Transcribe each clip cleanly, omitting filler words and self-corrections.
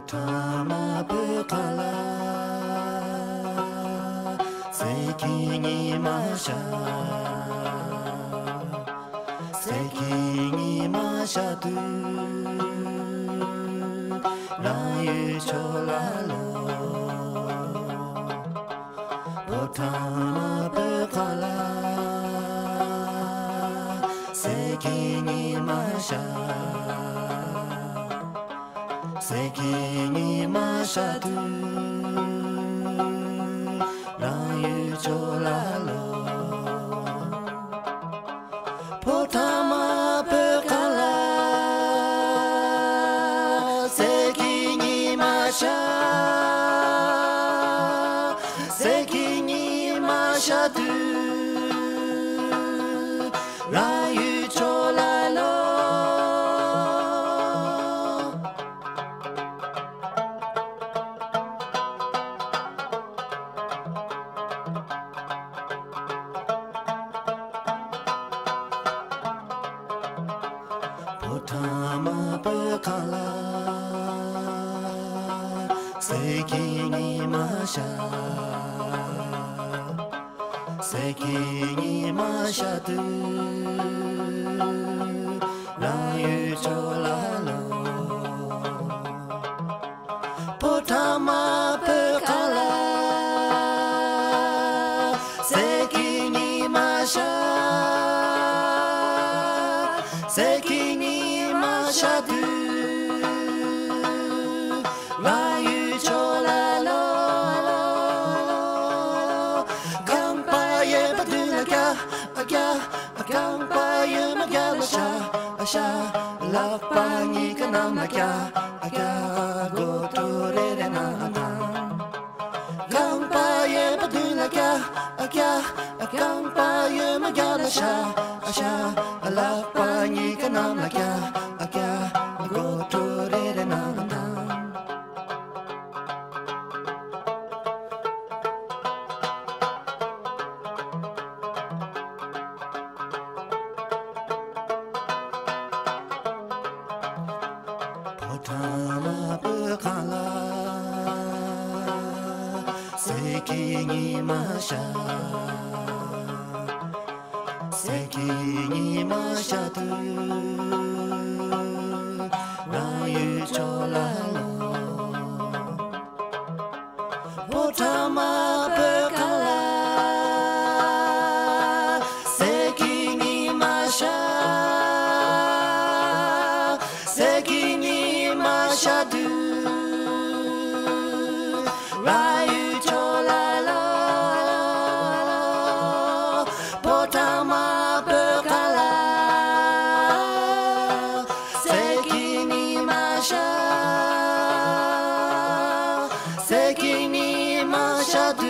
Potama bekala Seki masha Seki masha tu Rayu cholalo Potama bekala Seki masha Seki ni masatu Rayu cholalo Potama bekala Seki ni masha Seki ni masatu Rayu cholalo Potama bekala Seki ni masha Seki ni masha tu Rayu cholalo Potama bekala Seki ni masha Seki ni masha tu Rayu cholalo Kampaye badulaka Aga Kampaye magalasha Asha Lakpangi kanamaka Aga Gotore renatan Kampaye badulaka Aga Kampaye magalasha Asha Lakpangi kanamaka Aga Gotore renatan Potama bekala Seki ni masha Seki ni masha tu Rayu cholalo Potama bekala Seki ni masha Seki ni masha tu Rayu cholalo Potama bekala Seki ni masha Seki ni masha tu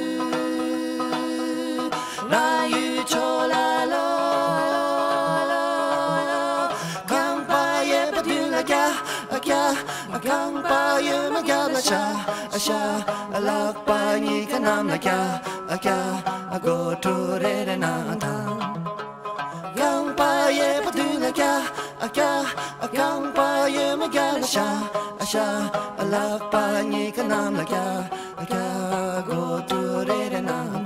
Rayu cholalo Kampaye badulaka Kampaye magalasha Asha Lakpangi kanamaka Aga Gotore renatan Kampaye badulaka Kampaye magalasha Asha Lakpangi kanamaka Aga Gotore renatan